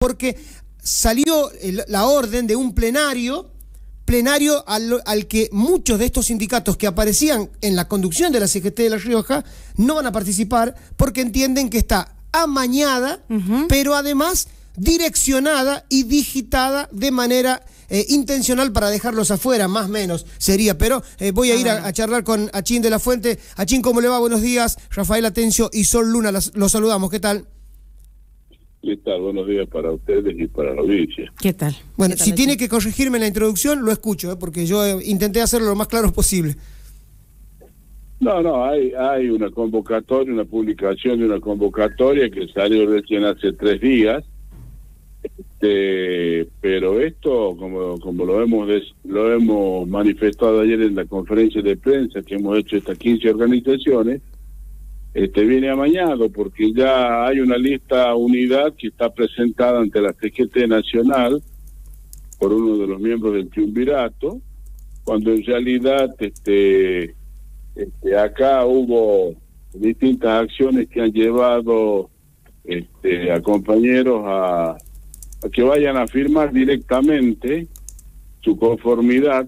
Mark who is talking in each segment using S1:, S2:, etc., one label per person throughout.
S1: porque salió la orden de un plenario al que muchos de estos sindicatos que aparecían en la conducción de la CGT de La Rioja no van a participar porque entienden que está amañada, pero además direccionada y digitada de manera intencional para dejarlos afuera, más o menos sería, pero voy a ir a charlar con Achín de la Fuente. Achín, ¿cómo le va? Buenos días. Rafael Atencio y Sol Luna, los saludamos. ¿Qué tal?
S2: ¿Qué tal? Buenos días para ustedes y para la audiencia.
S3: ¿Qué tal?
S1: Bueno,
S3: ¿Qué tal,
S1: si tiene que corregirme en la introducción, lo escucho, porque yo intenté hacerlo lo más claro posible.
S2: No, hay una convocatoria, una publicación de una convocatoria que salió recién hace 3 días, pero esto, como lo hemos manifestado ayer en la conferencia de prensa que hemos hecho estas 15 organizaciones, viene amañado porque ya hay una lista unidad que está presentada ante la CGT Nacional por uno de los miembros del triunvirato, cuando en realidad acá hubo distintas acciones que han llevado a compañeros a que vayan a firmar directamente su conformidad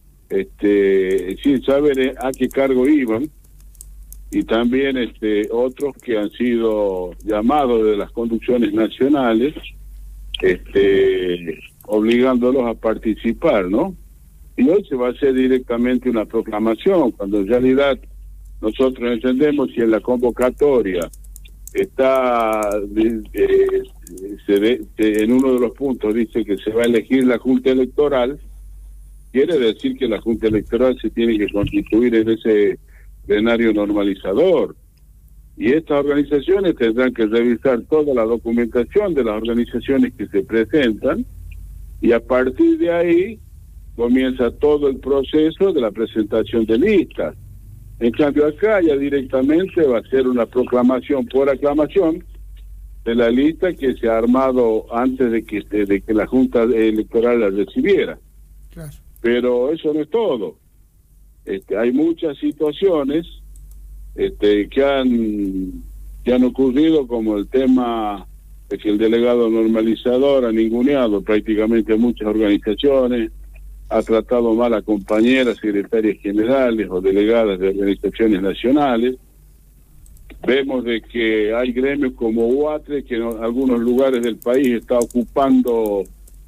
S2: sin saber a qué cargo iban, y también otros que han sido llamados de las conducciones nacionales obligándolos a participar, ¿no? Y hoy se va a hacer directamente una proclamación, cuando en realidad nosotros entendemos que en la convocatoria está en uno de los puntos dice que se va a elegir la Junta Electoral. Quiere decir que la Junta Electoral se tiene que constituir en ese plenario normalizador, y estas organizaciones tendrán que revisar toda la documentación de las organizaciones que se presentan, y a partir de ahí comienza todo el proceso de la presentación de listas. En cambio acá ya directamente va a ser una proclamación por aclamación de la lista que se ha armado antes de que la Junta Electoral la recibiera. Claro. Pero eso no es todo. Hay muchas situaciones que han ocurrido, como el tema de que el delegado normalizador ha ninguneado prácticamente a muchas organizaciones, ha tratado mal a compañeras, secretarias generales o delegadas de organizaciones nacionales. Vemos de que hay gremios como UATRE que en algunos lugares del país está ocupando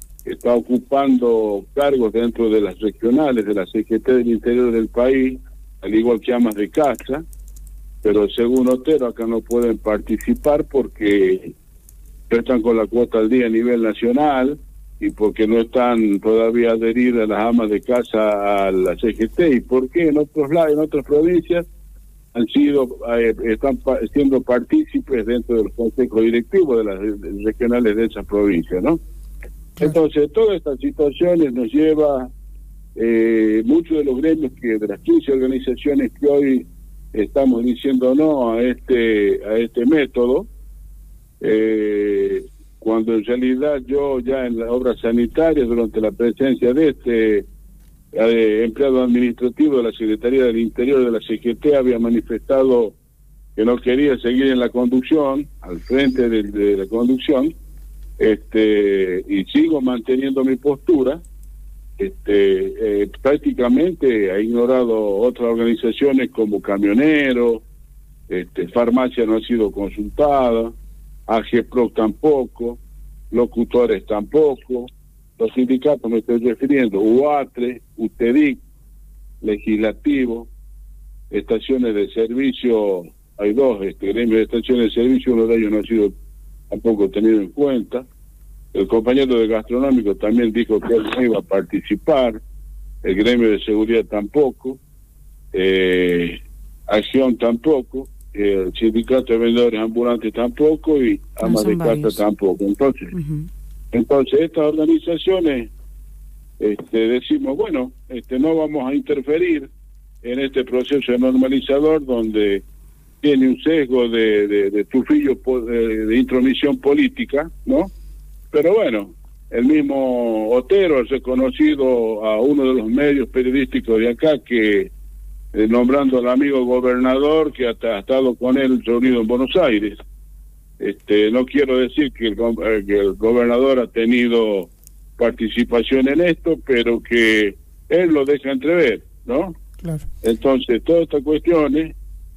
S2: cargos dentro de las regionales de la CGT del interior del país, al igual que amas de casa, pero según Otero acá no pueden participar porque no están con la cuota al día a nivel nacional y porque no están todavía adheridas las amas de casa a la CGT. ¿Y por qué en otros lados, en otras provincias están siendo partícipes dentro de los consejos directivos de las regionales de esas provincias, ¿no? Entonces, todas estas situaciones nos lleva muchos de los gremios de las 15 organizaciones que hoy estamos diciendo no a este método, cuando en realidad yo ya en las obras sanitarias, durante la presencia de empleado administrativo de la Secretaría del Interior de la CGT, había manifestado que no quería seguir en la conducción, al frente de la conducción, y sigo manteniendo mi postura. Prácticamente ha ignorado otras organizaciones como camioneros, farmacia no ha sido consultada, AGPRO tampoco, locutores tampoco, los sindicatos me estoy refiriendo, UATRE, UTEDIC, legislativo, estaciones de servicio, hay 2 gremios de estaciones de servicio, uno de ellos no ha sido tampoco tenido en cuenta. El compañero de gastronómico también dijo que él no iba a participar, el gremio de seguridad tampoco, Acción tampoco, el sindicato de vendedores ambulantes tampoco, y amas de casa tampoco. Entonces estas organizaciones decimos, bueno, no vamos a interferir en este proceso normalizador donde tiene un sesgo de tufillo de intromisión política, ¿no? Pero bueno, el mismo Otero ha reconocido a uno de los medios periodísticos de acá que, nombrando al amigo gobernador que ha estado con él reunido en Buenos Aires. No quiero decir que que el gobernador ha tenido participación en esto, pero que él lo deja entrever, ¿no?
S1: Claro.
S2: Entonces, todas estas cuestiones,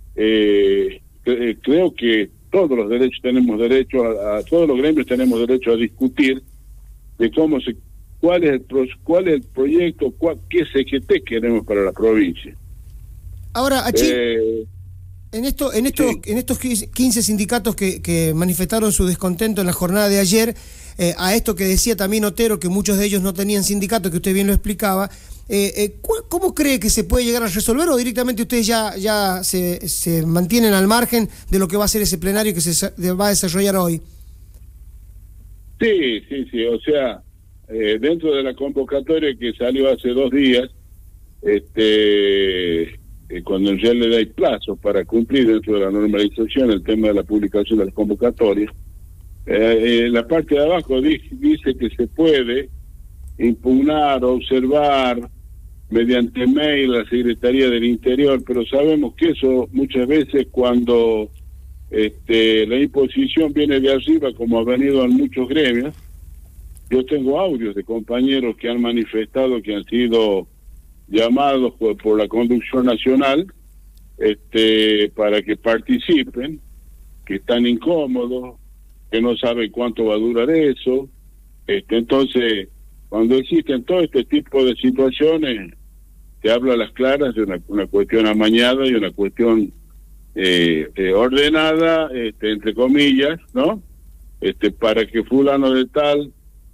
S2: creo que todos los derechos tenemos derecho a todos los gremios tenemos derecho a discutir de cuál es el proyecto, qué CGT queremos para la provincia.
S1: Ahora, Achín, en estos 15 sindicatos que manifestaron su descontento en la jornada de ayer, a esto que decía también Otero, que muchos de ellos no tenían sindicato, que usted bien lo explicaba, ¿cómo cree que se puede llegar a resolver, o directamente ustedes ya se mantienen al margen de lo que va a ser ese plenario que se va a desarrollar hoy?
S2: Sí, o sea, dentro de la convocatoria que salió hace 2 días, cuando ya le da plazo para cumplir dentro de la normalización el tema de la publicación de las convocatorias, la parte de abajo dice que se puede impugnar, observar mediante mail a la Secretaría del Interior, pero sabemos que eso muchas veces cuando la imposición viene de arriba, como ha venido en muchos gremios. Yo tengo audios de compañeros que han manifestado que han sido llamados por la conducción nacional para que participen, que están incómodos, que no saben cuánto va a durar eso. Entonces, cuando existen todo este tipo de situaciones, se habla a las claras de una cuestión amañada y una cuestión ordenada, entre comillas, ¿no? Para que fulano de tal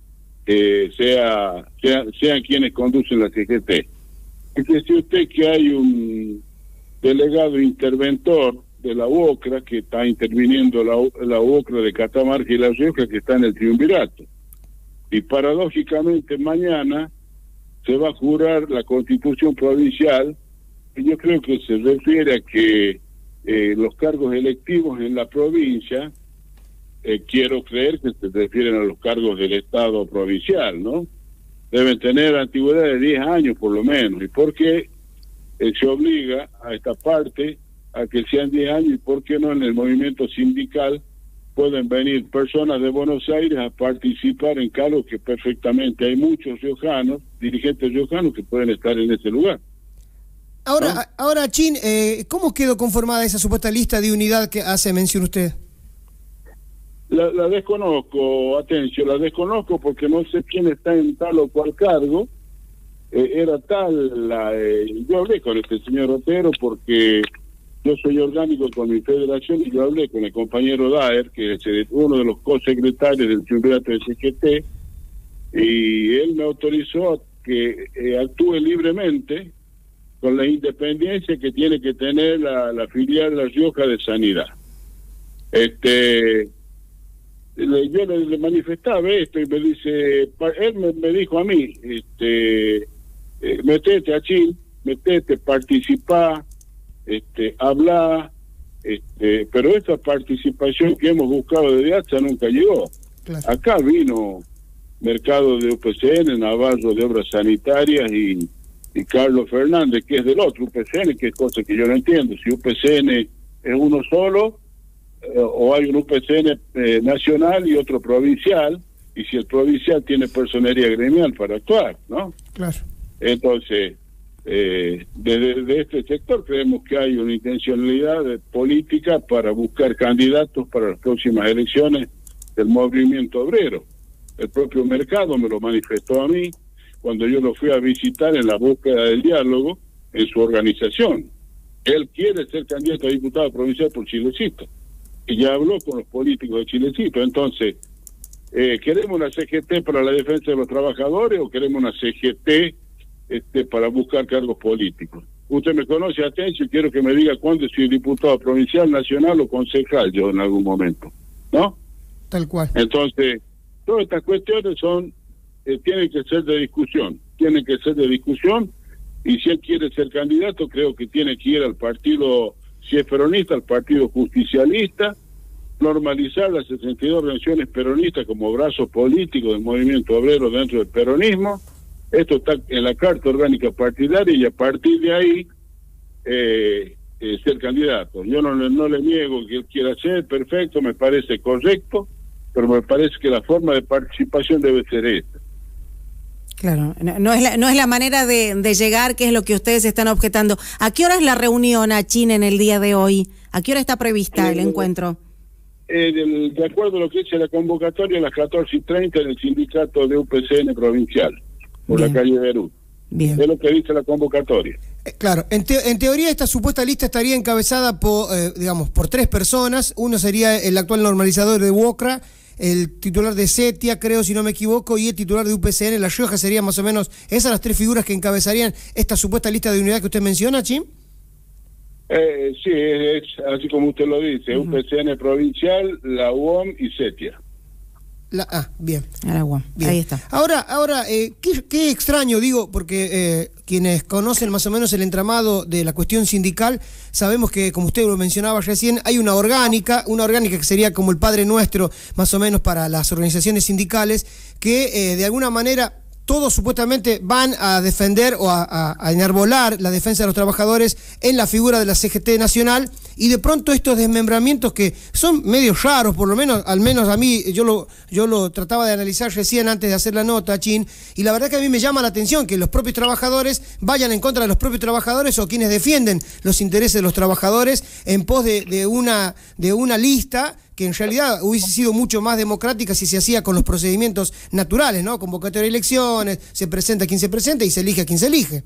S2: sean quienes conducen la CGT. Es decir usted que hay un delegado interventor de la UOCRA que está interviniendo la UOCRA de Catamarca y La Rioja, que está en el triunvirato. Y paradójicamente mañana se va a jurar la Constitución provincial, y yo creo que se refiere a que los cargos electivos en la provincia, quiero creer que se refieren a los cargos del Estado provincial, ¿no? Deben tener antigüedad de 10 años por lo menos. ¿Y por qué se obliga a esta parte a que sean 10 años? ¿Y por qué no en el movimiento sindical pueden venir personas de Buenos Aires a participar en cargos que perfectamente hay muchos riojanos, dirigentes riojanos que pueden estar en ese lugar?
S1: Ahora, Chin, ¿cómo quedó conformada esa supuesta lista de unidad que hace mención usted?
S2: La desconozco, Atencio, la desconozco porque no sé quién está en tal o cual cargo. Era tal, yo hablé con este señor Otero porque yo soy orgánico con mi federación y yo hablé con el compañero Daer, que es uno de los co-secretarios del triunvirato de CGT, y él me autorizó a que actúe libremente con la independencia que tiene que tener la filial La Rioja de Sanidad. Yo le manifestaba esto y me dice, él me dijo a mí, metete, Achín, metete, participá, habla, pero esta participación que hemos buscado desde ATSA nunca llegó. Claro. Acá vino Mercado de UPCN, Navarro de Obras Sanitarias y Carlos Fernández, que es del otro UPCN, que es cosa que yo no entiendo, si UPCN es uno solo, o hay un UPCN nacional y otro provincial, y si el provincial tiene personería gremial para actuar, ¿no? Claro. Entonces, desde este sector creemos que hay una intencionalidad política para buscar candidatos para las próximas elecciones del movimiento obrero. El propio Mercado me lo manifestó a mí cuando yo lo fui a visitar en la búsqueda del diálogo en su organización. Él quiere ser candidato a diputado provincial por Chilecito. Y ya habló con los políticos de Chilecito. Entonces, ¿queremos una CGT para la defensa de los trabajadores o queremos una CGT para buscar cargos políticos? Usted me conoce, Atencio, y quiero que me diga cuándo soy diputado provincial, nacional o concejal yo en algún momento, ¿no?
S1: Tal cual.
S2: Entonces, todas estas cuestiones tienen que ser de discusión, y si él quiere ser candidato, creo que tiene que ir al partido, si es peronista, al partido justicialista, normalizar las 62 organizaciones peronistas como brazo político del movimiento obrero dentro del peronismo. Esto está en la Carta Orgánica Partidaria y a partir de ahí ser candidato. Yo no le niego que él quiera ser, perfecto, me parece correcto, pero me parece que la forma de participación debe ser esta.
S3: Claro, no es la manera de llegar, que es lo que ustedes están objetando. ¿A qué hora es la reunión, Achín, en el día de hoy? ¿A qué hora está prevista el encuentro?
S2: De acuerdo a lo que dice la convocatoria, a las 14:30 en el sindicato de UPCN provincial, por la calle Berú.
S3: Bien.
S2: Es lo que dice la convocatoria.
S1: Claro, en teoría esta supuesta lista estaría encabezada por 3 personas. Uno sería el actual normalizador de UOCRA, el titular de CETIA, creo, si no me equivoco, y el titular de UPCN, La Rioja. Serían más o menos esas las 3 figuras que encabezarían esta supuesta lista de unidad que usted menciona, Chim.
S2: Sí, es así como usted lo dice, UPCN provincial, la UOM y CETIA.
S1: Bien.
S3: Bien. Ahí está.
S1: Ahora, qué extraño, digo, porque quienes conocen más o menos el entramado de la cuestión sindical, sabemos que, como usted lo mencionaba recién, hay una orgánica que sería como el Padre Nuestro, más o menos, para las organizaciones sindicales, que de alguna manera todos supuestamente van a defender o a enarbolar la defensa de los trabajadores en la figura de la CGT nacional, y de pronto estos desmembramientos que son medio raros, por lo menos, al menos a mí, yo lo trataba de analizar recién antes de hacer la nota, Chin, y la verdad que a mí me llama la atención que los propios trabajadores vayan en contra de los propios trabajadores, o quienes defienden los intereses de los trabajadores en pos de una lista que en realidad hubiese sido mucho más democrática si se hacía con los procedimientos naturales, ¿no? Convocatoria de elecciones, se presenta quien se presenta y se elige a quien se elige.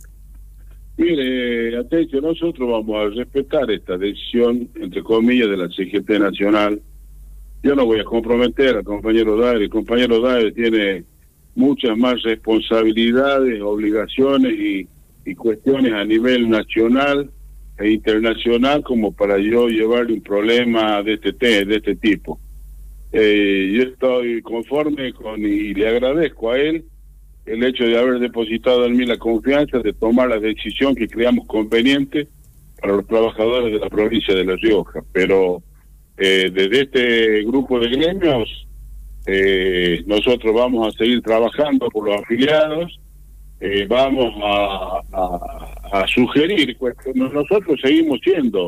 S2: Mire, atención, nosotros vamos a respetar esta decisión, entre comillas, de la CGT nacional. Yo no voy a comprometer al compañero Daer. El compañero Daer tiene muchas más responsabilidades, obligaciones y cuestiones a nivel nacional e internacional como para yo llevarle un problema de este tipo. Yo estoy conforme y le agradezco a él el hecho de haber depositado en mí la confianza de tomar la decisión que creamos conveniente para los trabajadores de la provincia de La Rioja. Pero desde este grupo de gremios nosotros vamos a seguir trabajando por los afiliados, vamos a sugerir cuestiones. Nosotros seguimos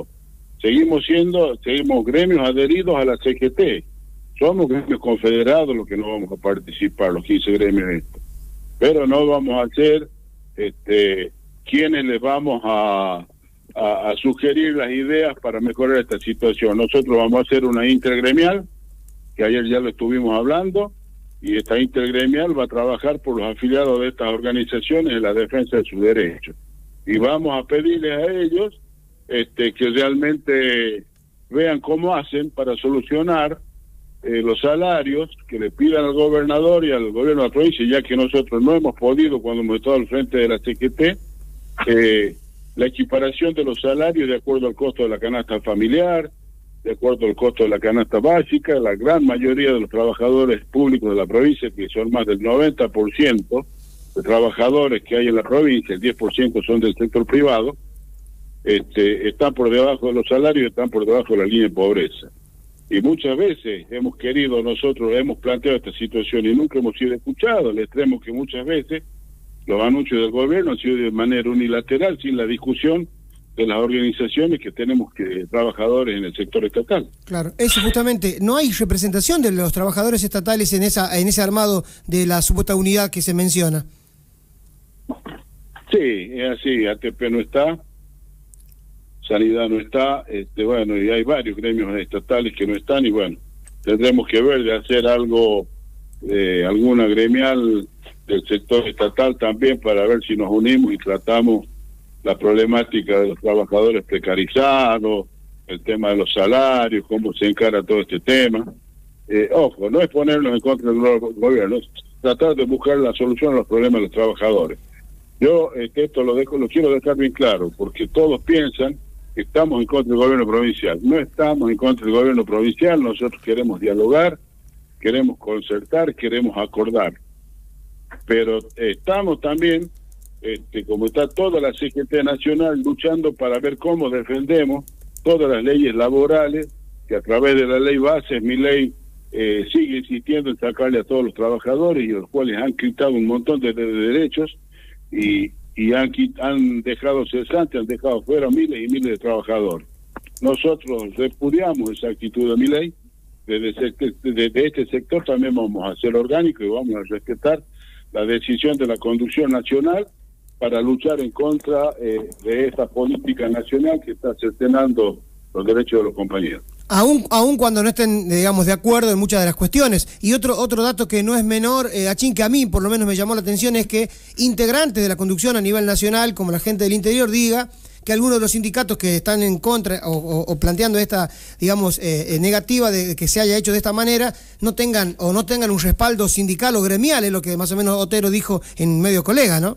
S2: gremios adheridos a la CGT. Somos gremios confederados los que no vamos a participar, los 15 gremios estos. Pero no vamos a ser quienes les vamos a sugerir las ideas para mejorar esta situación. Nosotros vamos a hacer una intergremial, que ayer ya lo estuvimos hablando, y esta intergremial va a trabajar por los afiliados de estas organizaciones en la defensa de sus derechos. Y vamos a pedirles a ellos que realmente vean cómo hacen para solucionar los salarios, que le pidan al gobernador y al gobierno de la provincia, ya que nosotros no hemos podido, cuando hemos estado al frente de la CGT, la equiparación de los salarios de acuerdo al costo de la canasta familiar, de acuerdo al costo de la canasta básica. La gran mayoría de los trabajadores públicos de la provincia, que son más del 90% de trabajadores que hay en la provincia, el 10% son del sector privado, están por debajo de los salarios, están por debajo de la línea de pobreza. Y muchas veces hemos planteado esta situación y nunca hemos sido escuchados, al extremo que muchas veces los anuncios del gobierno han sido de manera unilateral, sin la discusión de las organizaciones que tenemos trabajadores en el sector estatal.
S1: Claro, eso justamente, no hay representación de los trabajadores estatales en ese armado de la supuesta unidad que se menciona.
S2: Sí, es así, ATP no está, Sanidad no está, bueno, y hay varios gremios estatales que no están, y bueno, tendremos que ver de hacer algo, alguna gremial del sector estatal también, para ver si nos unimos y tratamos la problemática de los trabajadores precarizados, el tema de los salarios, cómo se encara todo este tema. Ojo, no es ponernos en contra del gobierno, es tratar de buscar la solución a los problemas de los trabajadores. Yo esto lo quiero dejar bien claro, porque todos piensan que estamos en contra del gobierno provincial. No estamos en contra del gobierno provincial, nosotros queremos dialogar, queremos concertar, queremos acordar. Pero estamos también, como está toda la CGT nacional, luchando para ver cómo defendemos todas las leyes laborales, que a través de la ley base, mi ley, sigue insistiendo en sacarle a todos los trabajadores, y los cuales han quitado un montón de derechos, y y han dejado cesantes, han dejado fuera miles y miles de trabajadores. Nosotros repudiamos esa actitud de Milei. Desde este sector también vamos a ser orgánicos y vamos a respetar la decisión de la conducción nacional para luchar en contra de esta política nacional que está cercenando los derechos de los compañeros.
S1: Aún cuando no estén, digamos, de acuerdo en muchas de las cuestiones. Y otro dato que no es menor, Achín, que a mí por lo menos me llamó la atención, es que integrantes de la conducción a nivel nacional, como la gente del interior, diga que algunos de los sindicatos que están en contra o planteando esta, digamos, negativa de que se haya hecho de esta manera, no tengan un respaldo sindical o gremial, es lo que más o menos Otero dijo en medio colega, ¿no?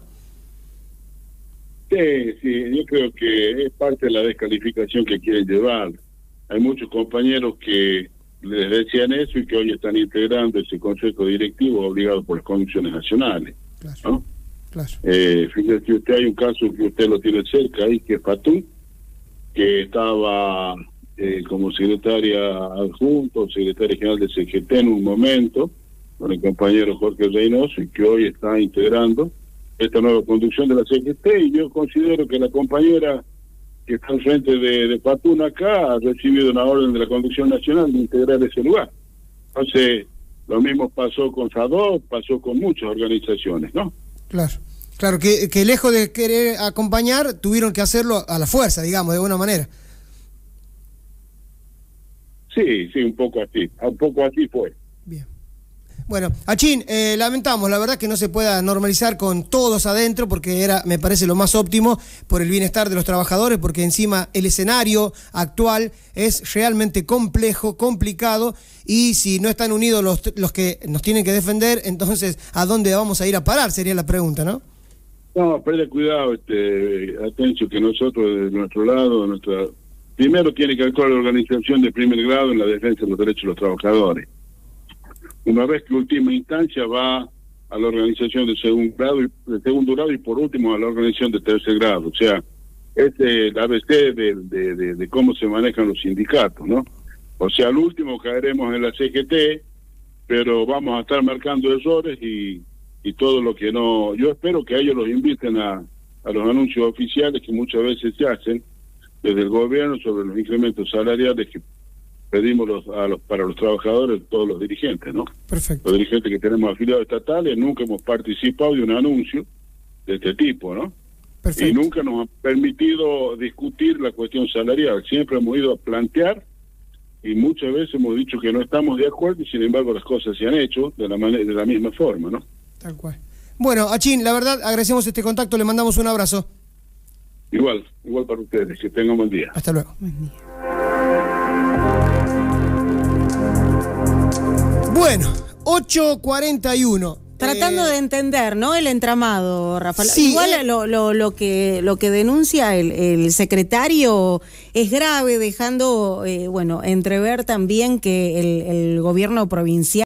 S2: Sí, yo creo que es parte de la descalificación que quieren llevar. Hay muchos compañeros que les decían eso y que hoy están integrando ese consejo directivo obligado por las condiciones nacionales.
S1: Claro,
S2: ¿no?
S1: Claro.
S2: Fíjese usted, hay un caso que usted lo tiene cerca ahí, que es Fatún, que estaba como secretaria adjunto, secretaria general de CGT en un momento, con el compañero Jorge Reynoso, y que hoy está integrando esta nueva conducción de la CGT, y yo considero que la compañera que está al frente de Fatún acá ha recibido una orden de la conducción nacional de integrar ese lugar. Entonces, lo mismo pasó con SADOC, pasó con muchas organizaciones, ¿no?
S1: Claro, que lejos de querer acompañar, tuvieron que hacerlo a la fuerza, digamos, de alguna manera.
S2: Sí, un poco así fue.
S1: Bien. Bueno, Achín, lamentamos, la verdad que no se pueda normalizar con todos adentro, porque me parece lo más óptimo por el bienestar de los trabajadores, porque encima el escenario actual es realmente complejo, complicado, y si no están unidos los que nos tienen que defender, entonces, ¿a dónde vamos a ir a parar? Sería la pregunta, ¿no?
S2: No, pero cuidado, atención, que nosotros de nuestro lado, primero tiene que actuar la organización de primer grado en la defensa de los derechos de los trabajadores. Una vez que última instancia va a la organización de segundo grado y por último a la organización de tercer grado. O sea, es el ABC de cómo se manejan los sindicatos, ¿no? O sea, al último caeremos en la CGT, pero vamos a estar marcando errores y todo lo que no... Yo espero que ellos los inviten a los anuncios oficiales que muchas veces se hacen desde el gobierno sobre los incrementos salariales que pedimos para los trabajadores, todos los dirigentes, ¿no?
S1: Perfecto.
S2: Los dirigentes que tenemos afiliados estatales nunca hemos participado de un anuncio de este tipo, ¿no? Perfecto. Y nunca nos han permitido discutir la cuestión salarial. Siempre hemos ido a plantear y muchas veces hemos dicho que no estamos de acuerdo y sin embargo las cosas se han hecho de la misma forma, ¿no?
S1: Tal cual. Bueno, Achín, la verdad agradecemos este contacto, le mandamos un abrazo.
S2: Igual para ustedes, que tengan buen día.
S1: Hasta luego. Bueno, 8:41.
S3: Tratando de entender, ¿no? El entramado, Rafael.
S1: Sí,
S3: igual lo que denuncia el secretario es grave, dejando, entrever también que el gobierno provincial